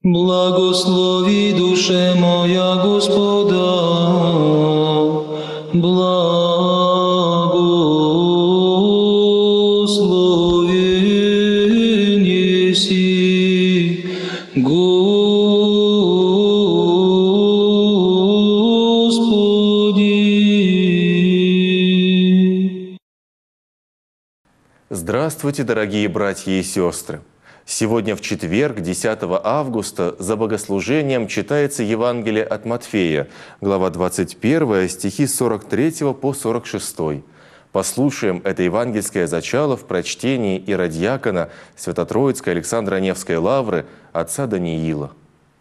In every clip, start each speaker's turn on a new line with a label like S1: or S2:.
S1: Благослови, душе моя, Господа, благословен еси, Господи.
S2: Здравствуйте, дорогие братья и сестры! Сегодня в четверг, 10 августа, за богослужением читается Евангелие от Матфея, глава 21, стихи с 43 по 46. Послушаем это евангельское зачало в прочтении иродиакона Свято-Троицкой Александро-Невской лавры отца Даниила.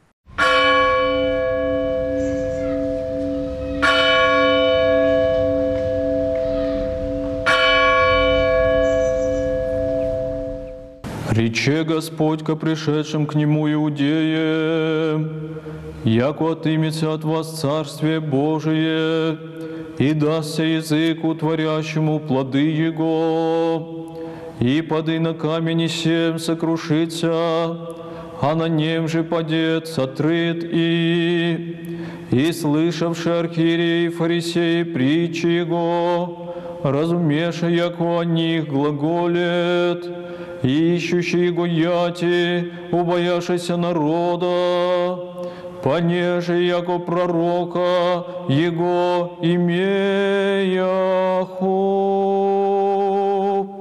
S3: Рече Господь ко пришедшим к Нему иудеям: «Яко отымется от вас Царствие Божие, и дастся языку творящему плоды Его, и поды на камень сем сокрушится, а на нем же падет сотрыт и слышавши архиереи фарисеи притчи Его, разумеша, яко о них глаголет, ищущий Его яти, убоявшийся народа, понеже яко пророка Его имеяху».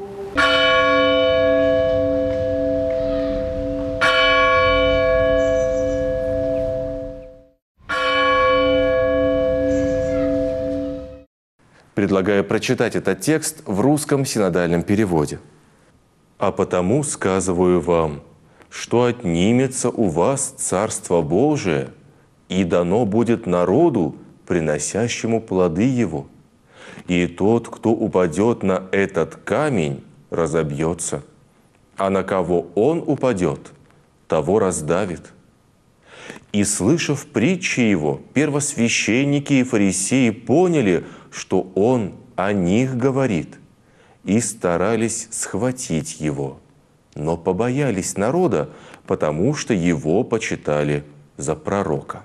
S2: Предлагаю прочитать этот текст в русском синодальном переводе. «А потому сказываю вам, что отнимется у вас Царство Божие, и дано будет народу, приносящему плоды его. И тот, кто упадет на этот камень, разобьется, а на кого он упадет, того раздавит». И, слышав притчи его, первосвященники и фарисеи поняли, что он о них говорит, и старались схватить его, но побоялись народа, потому что его почитали за пророка.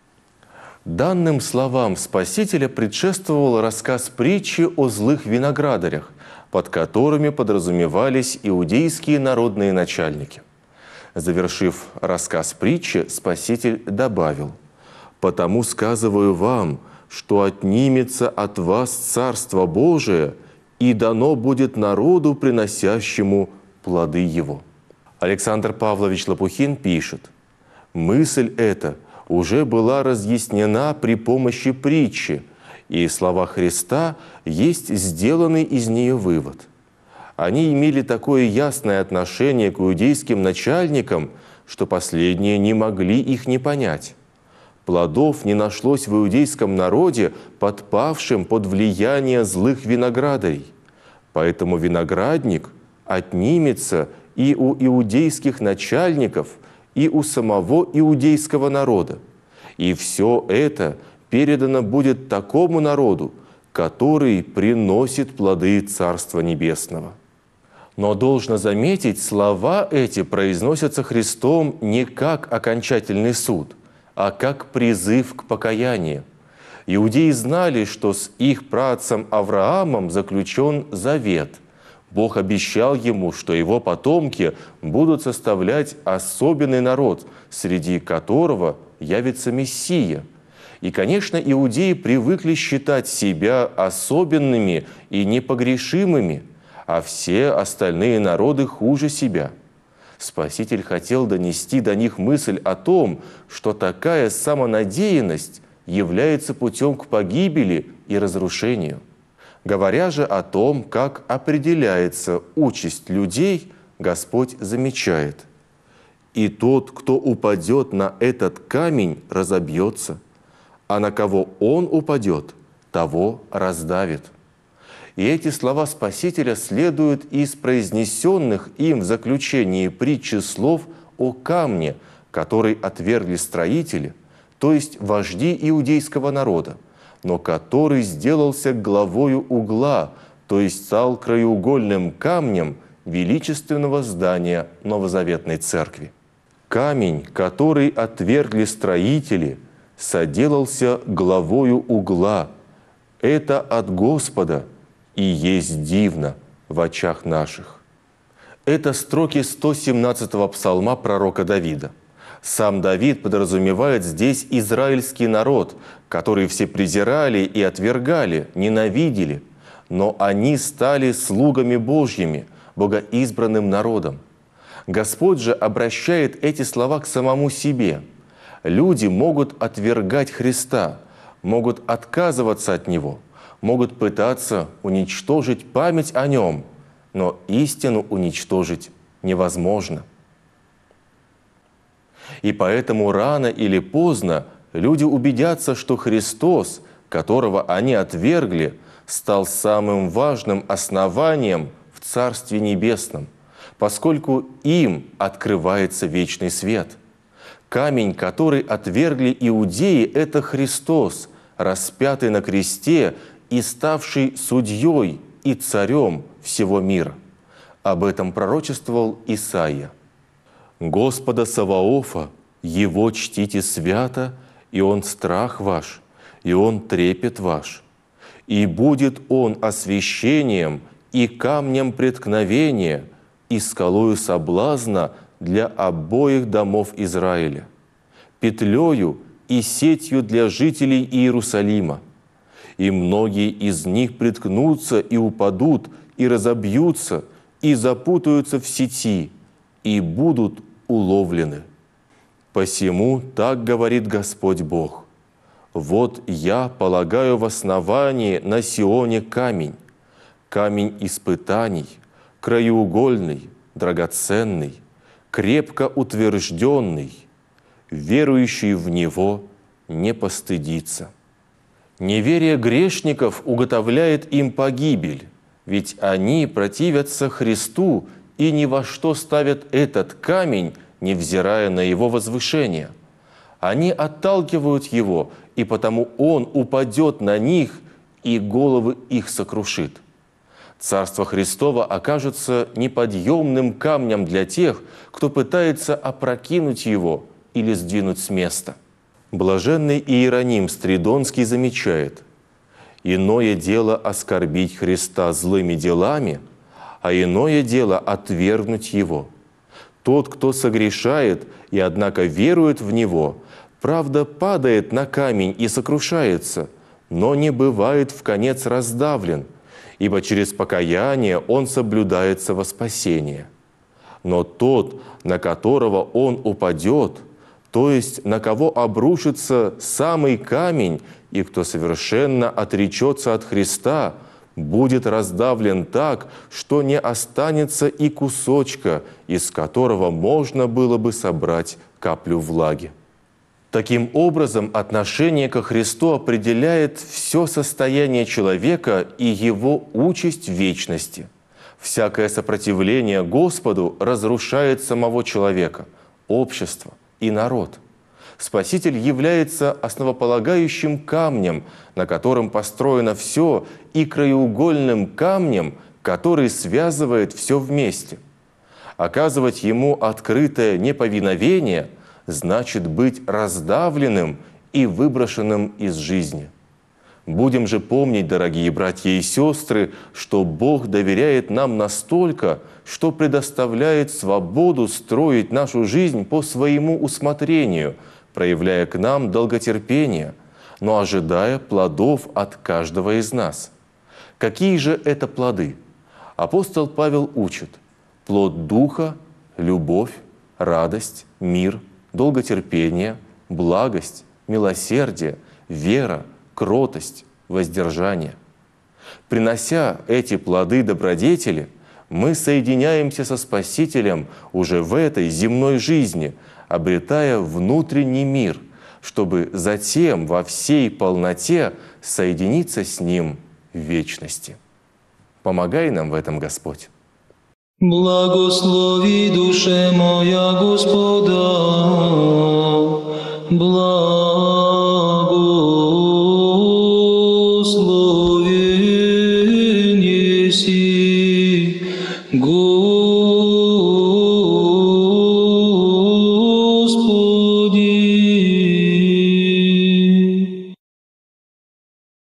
S2: Данным словам Спасителя предшествовал рассказ притчи о злых виноградарях, под которыми подразумевались иудейские народные начальники. Завершив рассказ притчи, Спаситель добавил: «Потому сказываю вам, что отнимется от вас Царство Божие, и дано будет народу, приносящему плоды его». Александр Павлович Лопухин пишет: «Мысль эта уже была разъяснена при помощи притчи, и слова Христа есть сделанный из нее вывод. Они имели такое ясное отношение к иудейским начальникам, что последние не могли их не понять. Плодов не нашлось в иудейском народе, подпавшим под влияние злых виноградарей. Поэтому виноградник отнимется и у иудейских начальников, и у самого иудейского народа. И все это передано будет такому народу, который приносит плоды Царства Небесного». Но должно заметить, слова эти произносятся Христом не как окончательный суд, а как призыв к покаянию. Иудеи знали, что с их праотцем Авраамом заключен завет. Бог обещал ему, что его потомки будут составлять особенный народ, среди которого явится Мессия. И, конечно, иудеи привыкли считать себя особенными и непогрешимыми, а все остальные народы хуже себя. Спаситель хотел донести до них мысль о том, что такая самонадеянность является путем к погибели и разрушению. Говоря же о том, как определяется участь людей, Господь замечает: «И тот, кто упадет на этот камень, разобьется, а на кого он упадет, того раздавит». И эти слова Спасителя следуют из произнесенных им в заключении притчи слов о камне, который отвергли строители, то есть вожди иудейского народа, но который сделался главою угла, то есть стал краеугольным камнем величественного здания Новозаветной Церкви. Камень, который отвергли строители, соделался главою угла. Это от Господа, и есть дивно в очах наших». Это строки 117-го псалма пророка Давида. Сам Давид подразумевает здесь израильский народ, который все презирали и отвергали, ненавидели, но они стали слугами Божьими, богоизбранным народом. Господь же обращает эти слова к самому себе. Люди могут отвергать Христа, могут отказываться от Него, могут пытаться уничтожить память о Нем, но истину уничтожить невозможно. И поэтому рано или поздно люди убедятся, что Христос, которого они отвергли, стал самым важным основанием в Царстве Небесном, поскольку им открывается вечный свет. Камень, который отвергли иудеи, – это Христос, распятый на кресте и ставший судьей и царем всего мира. Об этом пророчествовал Исаия. «Господа Саваофа, Его чтите свято, и Он страх ваш, и Он трепет ваш. И будет Он освящением и камнем преткновения, и скалою соблазна для обоих домов Израиля, петлею и сетью для жителей Иерусалима. И многие из них приткнутся и упадут, и разобьются, и запутаются в сети, и будут уловлены. Посему так говорит Господь Бог: вот я полагаю в основании на Сионе камень, камень испытаний, краеугольный, драгоценный, крепко утвержденный, верующий в него не постыдится». Неверие грешников уготовляет им погибель, ведь они противятся Христу и ни во что ставят этот камень, невзирая на его возвышение. Они отталкивают его, и потому он упадет на них, и головы их сокрушит. Царство Христово окажется неподъемным камнем для тех, кто пытается опрокинуть его или сдвинуть с места. Блаженный Иероним Стридонский замечает: «Иное дело оскорбить Христа злыми делами, а иное дело отвергнуть Его. Тот, кто согрешает и, однако, верует в Него, правда, падает на камень и сокрушается, но не бывает вконец раздавлен, ибо через покаяние он соблюдается во спасение. Но тот, на которого он упадет, то есть на кого обрушится самый камень, и кто совершенно отречется от Христа, будет раздавлен так, что не останется и кусочка, из которого можно было бы собрать каплю влаги». Таким образом, отношение ко Христу определяет все состояние человека и его участь в вечности. Всякое сопротивление Господу разрушает самого человека, общество и народ. Спаситель является основополагающим камнем, на котором построено все, и краеугольным камнем, который связывает все вместе. Оказывать Ему открытое неповиновение значит быть раздавленным и выброшенным из жизни. Будем же помнить, дорогие братья и сестры, что Бог доверяет нам настолько, что предоставляет свободу строить нашу жизнь по своему усмотрению, проявляя к нам долготерпение, но ожидая плодов от каждого из нас. Какие же это плоды? Апостол Павел учит: плод Духа – любовь, радость, мир, долготерпение, благость, милосердие, вера, кротость, воздержание. Принося эти плоды добродетели, мы соединяемся со Спасителем уже в этой земной жизни, обретая внутренний мир, чтобы затем во всей полноте соединиться с Ним в вечности. Помогай нам в этом, Господь.
S1: Благослови, душе моя, Господа, благословен еси, Господи. Господи.